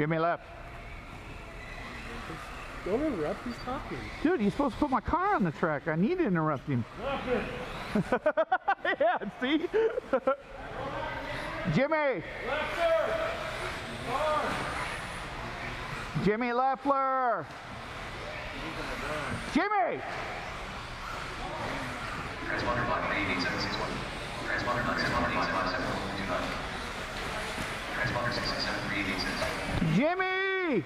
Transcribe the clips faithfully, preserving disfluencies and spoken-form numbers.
Jimmy left. Don't interrupt, he's talking. Dude, you're supposed to put my car on the track. I need to interrupt him. Yeah, see? Jimmy! Lefter! Jimmy Leffler! Jimmy! Transponder block eight eight seven six one. Transponder block six one eight seven seven two nine. Transponder six six seven three eight six. Jimmy!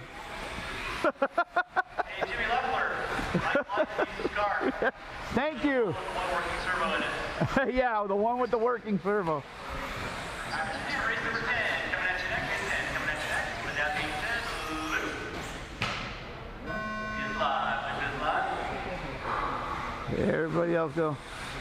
Hey, Jimmy Leffler. Right on the car. Thank you. The one working servo in it. Yeah, the one with the working servo. Race number ten, coming at you next. ten, coming at you next. With that being said, loop. Is live. Is live. Everybody else go.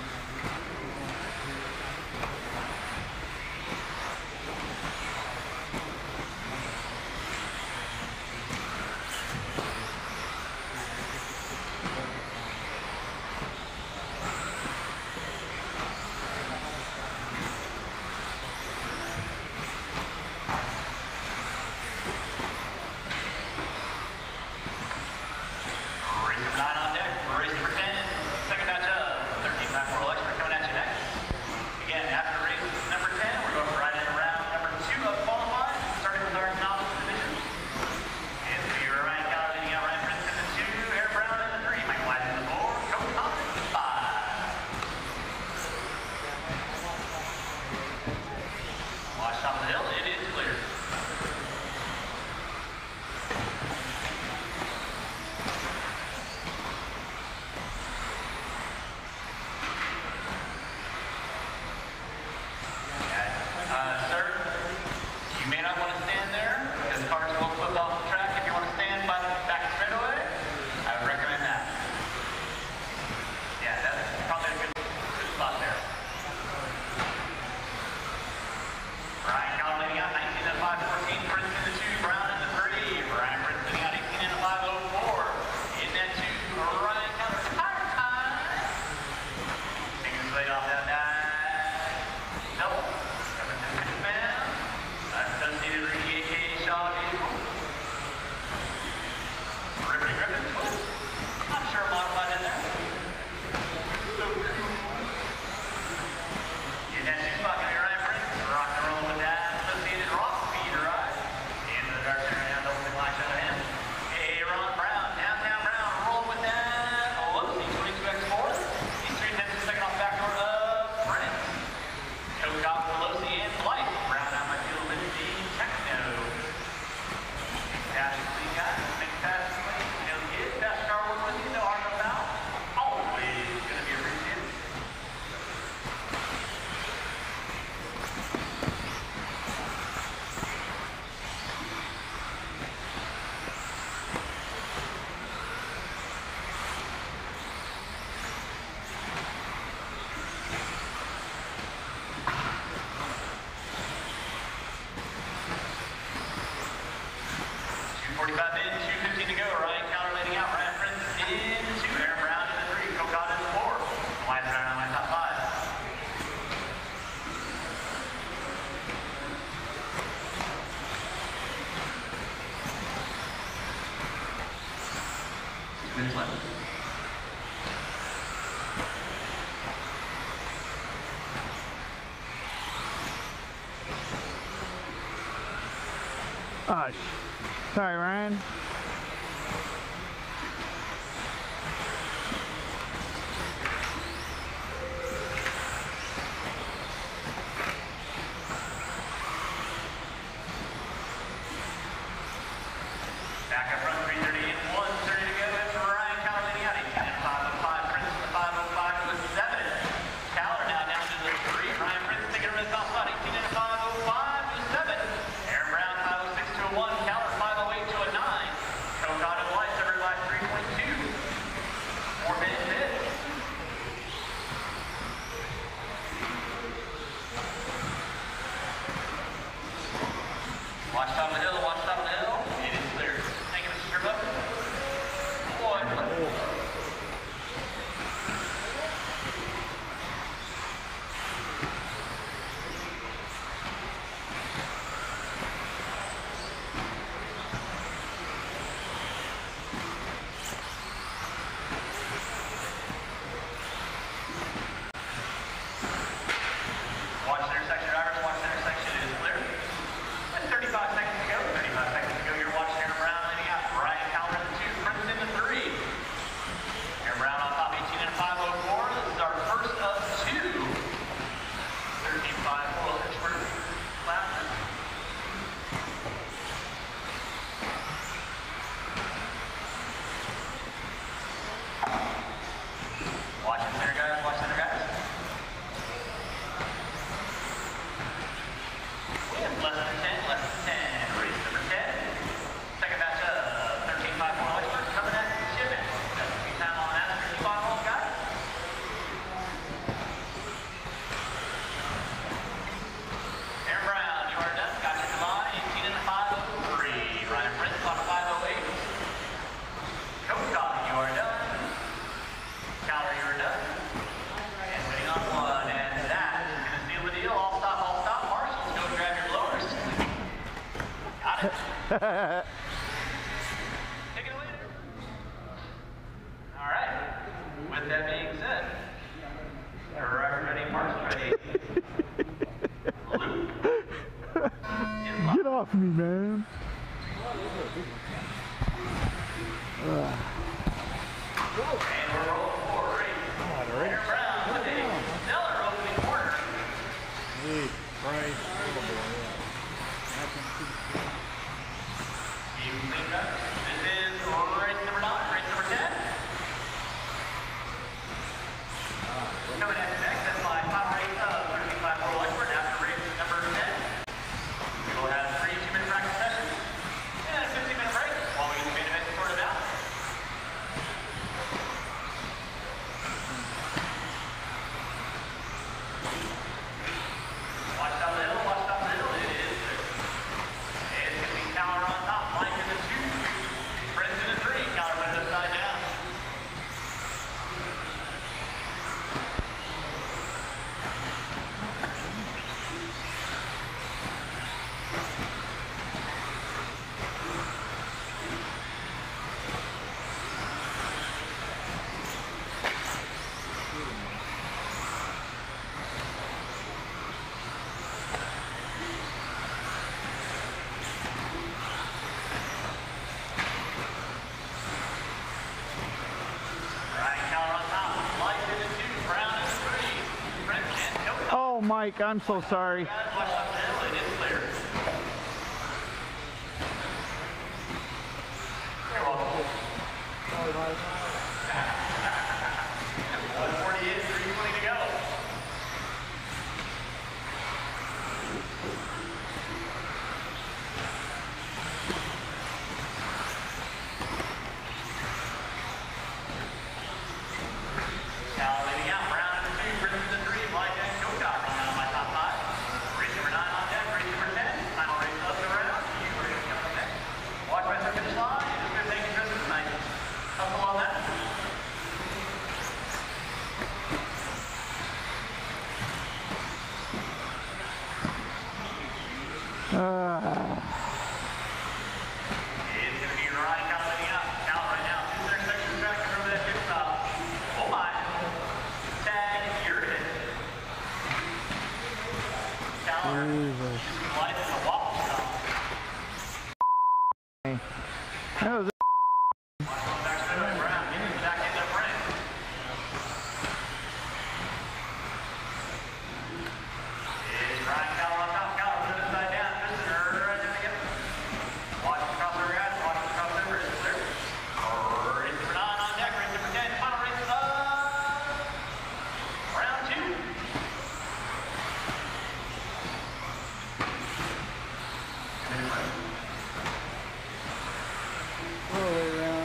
forty-five in, two fifteen to go. Ryan Counter leading out. Ryan Prince in two. Aaron Brown in the three. Cocott in the four. Blythe around on my top five. Two minutes left. Oh, sorry, Ryan. Back up front, three thirty in, one thirty to go. That's Ryan Counter leading out. eighteen and five oh five. Prince in the five oh five to the seven. Caller now down to the three. Ryan Prince taking a miss off spot. eighteen and five oh five to the seven. Aaron Brown five oh six to a one. Caller five oh eight to a nine. Take it away there. All right. With that being said, direct ready, march ready. Loop. Get off me, man. And we're rolling forward. Aaron Brown with a stellar opening quarter. Hey, right. You think that? This is race number nine, race number ten. Coming at next, that's my final race of thirty-five Pro Expert after race number ten. We will have three two-minute practice sessions and a fifteen-minute break while we get the main event sorted out. Watch out little, watch out little. It is. It's going to be Cower on top, Mike in the two, Friends in the three. Cower went upside down. Oh, Mike, I'm so sorry. one forty-eight, three twenty to go. Now leading out, Brown in the two, Brisbane in the three, Blythe and Kochak running out my top five. Race number nine on deck, race number ten, final race of the round. You are going to come up next. Watch my second slide, and it's going to take you Brisbane tonight. Hustle on that. Uh, It's going to be Ryan Cal leading up. Cal right now, two intersection track over that pit stop. Oh my. Tag, you're in. Cal, Jesus. Blythe in the waffle stop. That was Back to the Brown, getting back in the front. It's Ryan Cal on top. Cal is upside down. Prisoner right down together. Watch the crossover, guys. Watch the crossover. It's clear. Race number nine on deck. Race number ten. Final race of round two. all the way around.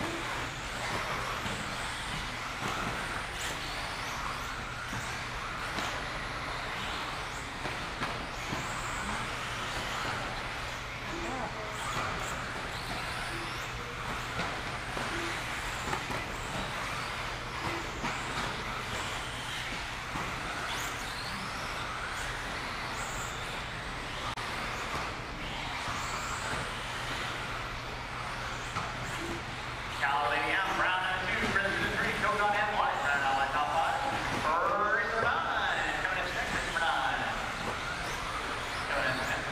Cal leading out. Brown in the two. Brisbane in the three. Kochak and Blythe running out my top five. Race number nine. Coming in next. Race number nine. Coming in next.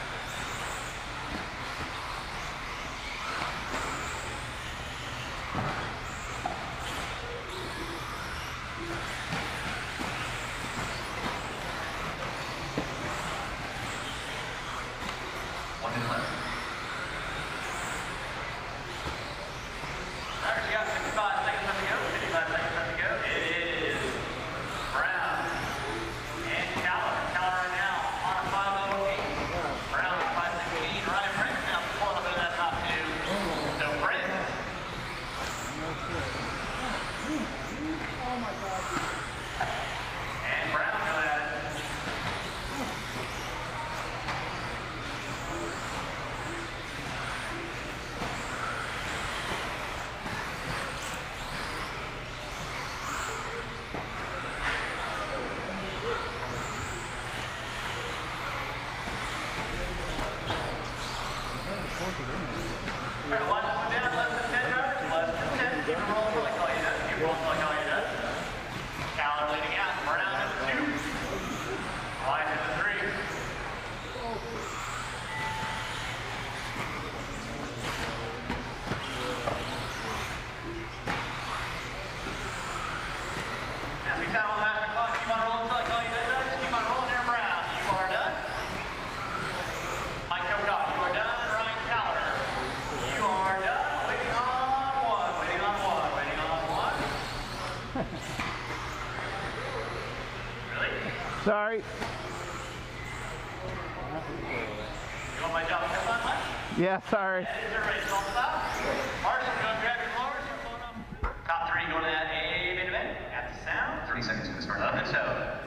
One minute left. All right, we got fifty-five seconds left to go. fifty-five seconds left to go. It is Brown and Caller. Caller right now on a five oh eight. Brown on five sixteen. Ryan Prince now pulling up in that top two. So Prince. And Brown coming at it. Fourth of them. Alright, watch this one down, less than ten drivers, less than ten. Keep it rolling till I call you done. Keep it rolling till I call you done. Caller leading out, burnout in the two. Blythe in the three. As we sound on the master clock, keep on rolling until I call you done. Just keep on rolling there, Brown. You are done. Mike Kokock, you are done. Ryan Caller, you are done. Waiting on one, waiting on one, waiting on one. Really? Sorry. You want my job to come on, Mike? Yeah, sorry. That is our race. All stop. Marshall, go grab your blowers. You're blowing up. Top three going to that A main event. At the sound. thirty seconds to start. Up and so.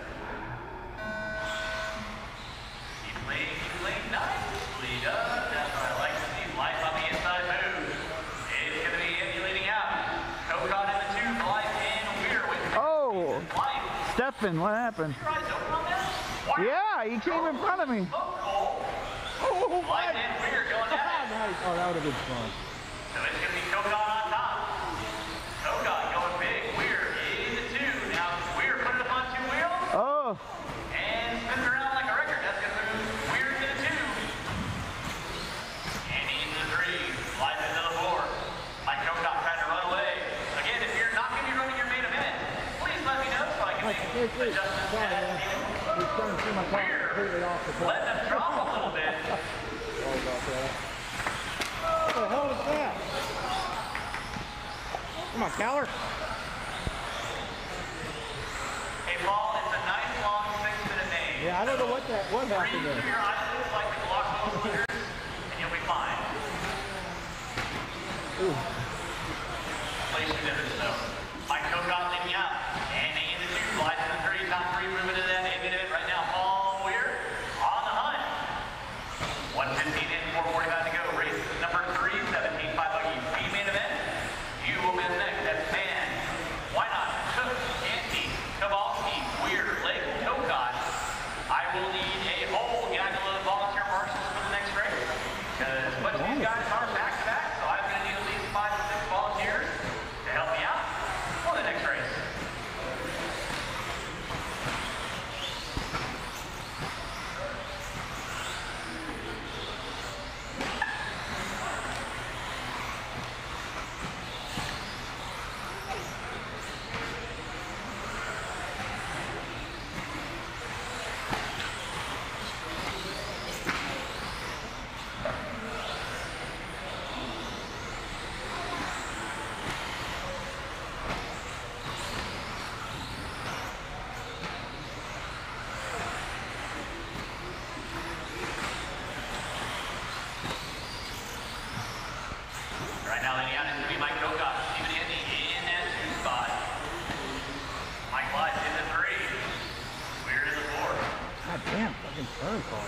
Keep playing, keep playing nicely done. That's what I like to see. Blythe on the inside move. It's going to be emulating out. Kokock in the two. Blythe and Weir with Oh, Blythe. Stefan, what happened? Your eyes open on that? Wow. Yeah, he came in front of me. Oh, oh. Blythe and Weir going at it. Nice. Oh, that would have been fun. So it's going to be Kokock on top. Kokock going big. Weir in the two. Now Weir put it up on two wheels. Oh, And spins around like a record. That's going to move Weir into the two. And into the three. Blythe into the four. Mike Kokock trying to run away. Again, if you're not going to be running your main event, please let me know so I can make Wait, wait, adjustments sorry, as man. needed. He's trying to see my car Weir completely off the track. letting them drop a little bit. Sorry about that. What the hell is that? Come on, Caller. Hey, Paul, it's a nice long six-minute main. Yeah, I don't know what that what Breathe happened through there. your eyelids like the Glock soldiers, and you'll be fine. Place your dividends, though. Mike Kokock leading out. And in the two. Blythe in the three. Top three moving into that eight minute right now. Paul Weir on the hunt. one fifteen in, four forty-five to go. Race number three, seventeen five Buggy. B main event. You will be next. That's Man. Why not? Cook, Andy, Kowalski, Weir, Lake, Kokock. I will need a whole gaggle of volunteer marshals for the next race. Because much of these guys are back to back, so I'm going to need at least five to six volunteers to help me out for the next race. Right now, leading out is going to be Mike Kokock. Stephen Andy in that two spot. Mike Blythe in the three. Weir in the four. God damn, fucking turn car.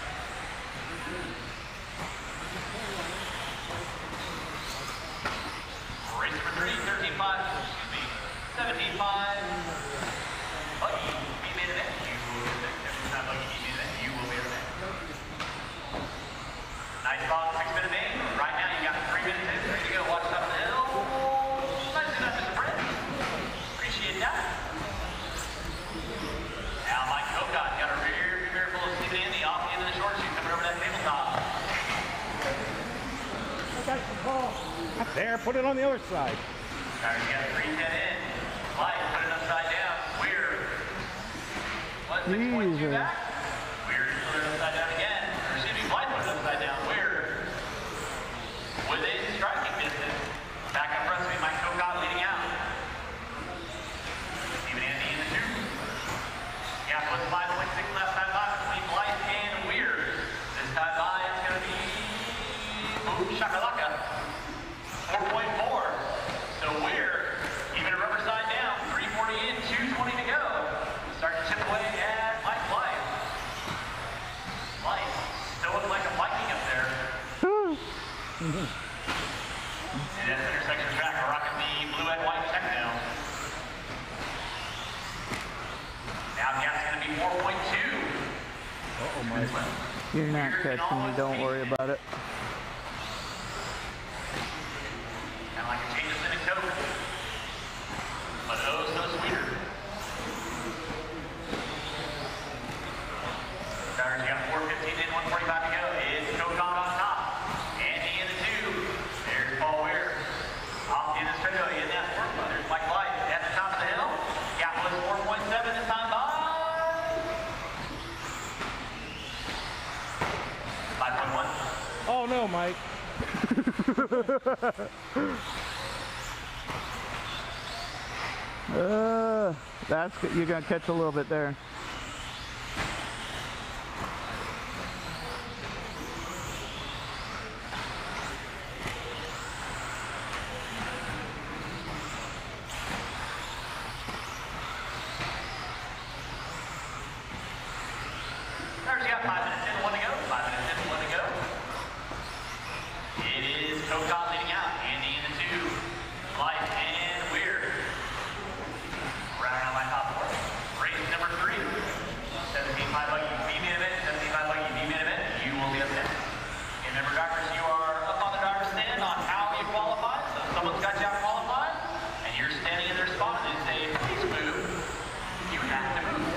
Race number three, thirteen five, excuse me, seventeen five. Buggy, B main event. You will be there. Every time Buggy B main event, you will be there. Nice long six minute main. Right now, you got three minutes in. There you go. Watch top of the hill. Nice enough, Mister Brent. Appreciate that. Now, Mike Kokock got a rear mirror full of Stephen Andy off the end of the short shoot coming over that tabletop. Up there, put it on the other side. Alright, you got three ten in. Blythe, put it upside down. Weir. What, six point two Jesus. back? Weir, put it upside down again. Or excuse me, Blythe put it upside down. Weir. Within striking distance. Back up front, see Mike Kokock leading out. Stephen Andy in the two. Gap was five point six left time by between Blythe and Weir. This time by, it's going to be boom shakalaka. four point four. So Weir, even a rubber side down, three forty in, two twenty to go. Start to chip away at Mike Blythe. Blythe still looking like a Viking up there. And that's intersection track, we're rocking the blue and white Tekno. Now gap's going to be four point two. Uh-oh, Mike. You're not catching me. Don't worry about it. uh, that's good. You're gonna catch a little bit there. There's got five minutes in, one to go. Five minutes in, one to go. It is Coca leading out. Andy in the two. Blythe and Weird. Round out my top four. Race number three. seventeen five Buggy B-main event. seventeen five Buggy B-main event. You will be up next. And remember, drivers, you are up on the driver's stand on how you qualify. So if someone's got you out qualified, and you're standing in their spot and they say, please move, you have to move.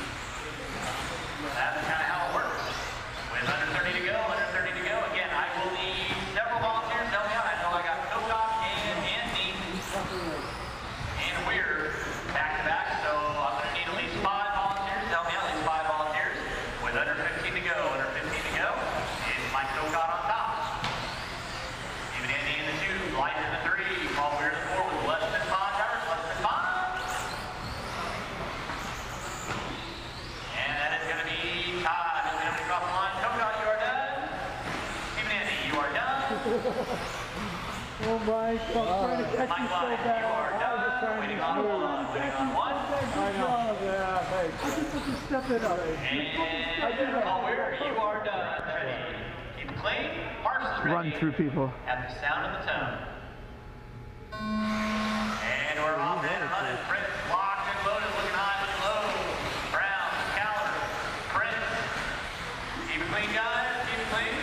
That's kind of how it works. With under thirty to go, under thirty to go. Again, I will need several volunteers to help me out. I know I got Coca and Andy and Weird back to back, so I'm going to need at least five volunteers to help me out. At least five volunteers. With under fifteen to go, under fifteen to go, is my Coca on top. Even Andy in the two, Blythe in the three, Paul Weird in the four with less than five drivers, less than five. And that is going to be Todd. He'll be able to cross the line. Coca, you are done. Even Andy, you are done. Oh my God, I'm trying to catch Mike you so Blythe, bad. you are done. Waiting on one. Waiting on one. I know. Yeah, thanks. I just have to step it up. And Paul Weir, you are done. Ready. Keep it clean. Parsons ready. Run through people. At the sound of the tone. And we're off and running. Prince locked and loaded. Looking high, looking low. Brown, Caller, Prince. Keep it clean, guys. Keep it clean.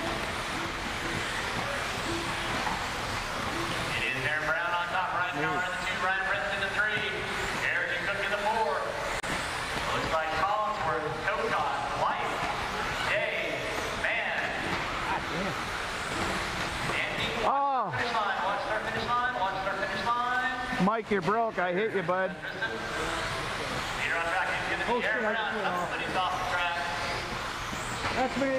It is Aaron Brown on top. Ryan Caller in the two. Ryan Prince in the three. Eric and Cook in the four. Looks like Collinsworth, Coca, Blythe, Day, Man. Andy, Oh, finish line. Watch start finish line. Watch start finish line. Mike, you're broke. I hit you, bud. Tristan. Leader on track is going to be Oh, shit, Aaron I Brown. just went off. Somebody's off the track. That's me.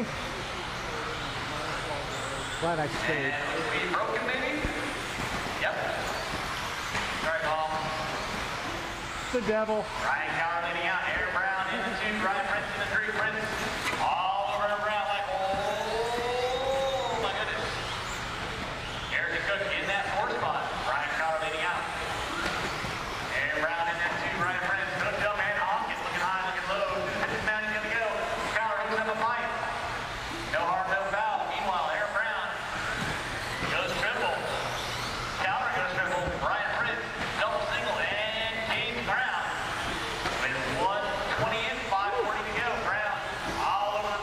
Glad I stayed. And looks to be broken, maybe? Yep. Sorry, Paul. The devil. Ryan Coward leading out. Aaron Brown in the two. Ryan Prince in the three. Prince all over Aaron Brown like, oh my goodness. Eric and Cook in that four spot. Ryan Coward leading out. Aaron Brown in that two. Ryan Prince hooked up and Hawkins looking high, looking low. This man is going to go. Coward hooks up a fight. No hard, no foul. Meanwhile, Aaron Brown goes triple. Coward goes triple. Ryan Prince double single and James Brown with one twenty and five forty to go. Brown all over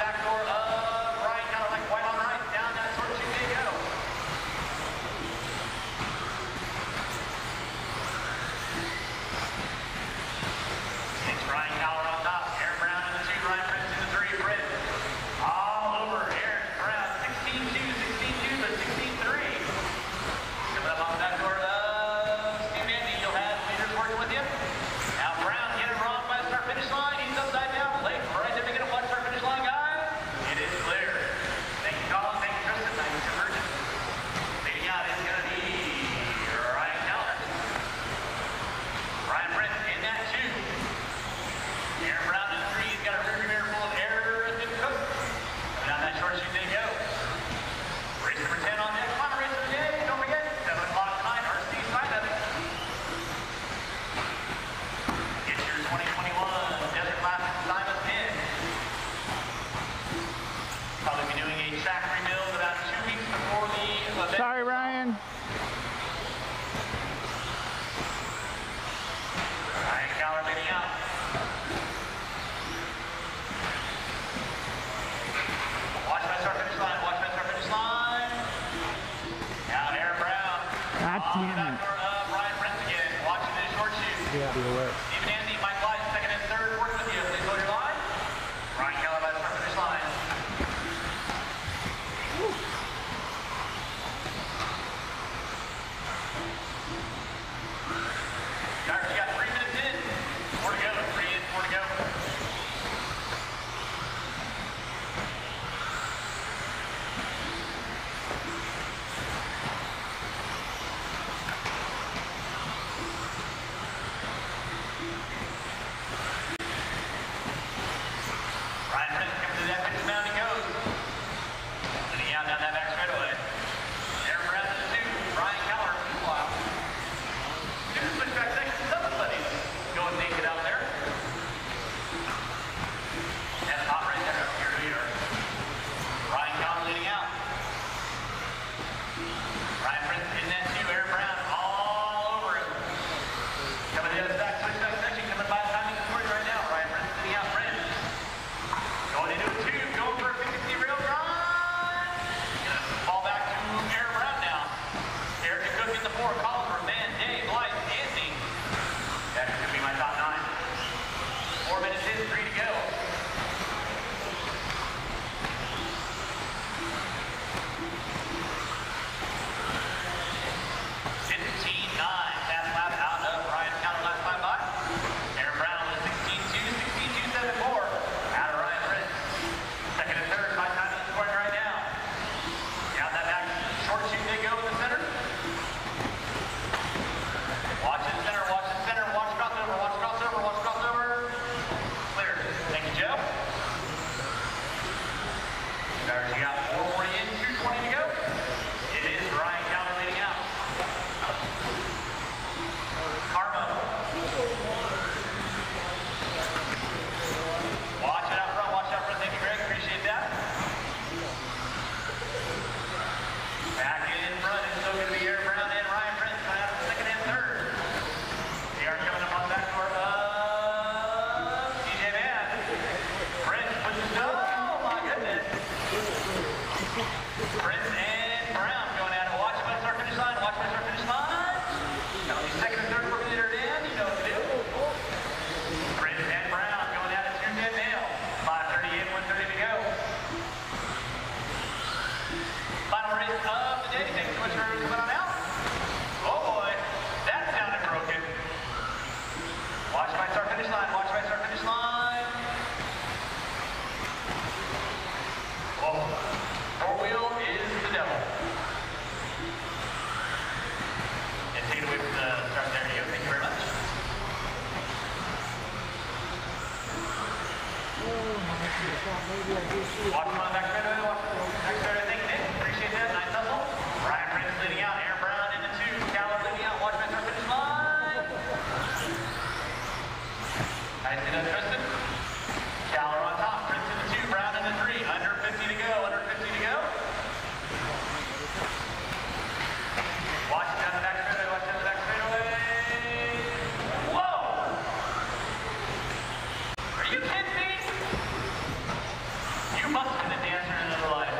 start finish line. Watch my start finish line. Oh, four wheel is the devil. And take it away from the start. There you go. Thank you very much. Watch him on the back straightaway. Watch back straightaway. Thank you, Nick. Appreciate that. Nice hustle. Ryan Prince leading out. Aaron Brown into two. Caller leading out. Watch my start finish line. Nice hit up, Tristan. Caller on top. Prince into two. Brown into three. Under fifty to go. Under fifty to go. Watch it down the back straightaway. Watch down the back straightaway. Whoa! Are you kidding me? You must have been a dancer in another life.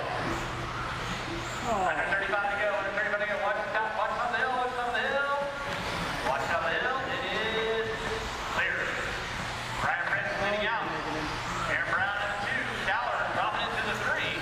Under thirty-five to go. Under thirty-five to go. Watch the top. Watch top of the hill. Watch top of the hill. Watch top of the hill. It is clear. Ryan Prince leading out. Aaron Brown into two. Caller dropping into the three.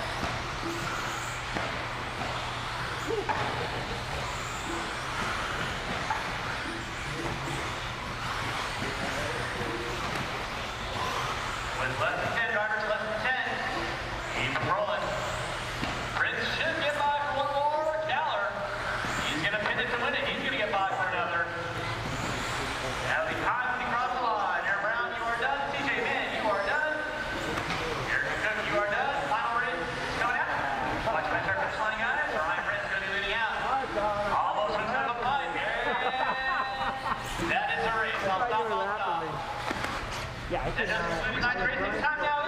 With less than ten drivers, less than ten. Keep them rolling. Prince should get by for one more. Caller, he's going to pin it to win it. He's going to get by for another. Now the time to cross the line. Aaron Brown, you are done. T J Mann, you are done. Eric Cook, you are done. Final race is coming out. Watch my start finish line, guys. Ryan Prince is going to be leading out. Almost inside the pipe. And that is the race. I'll stop, I'll stop. Yeah, I That does conclude tonight's racing. Time now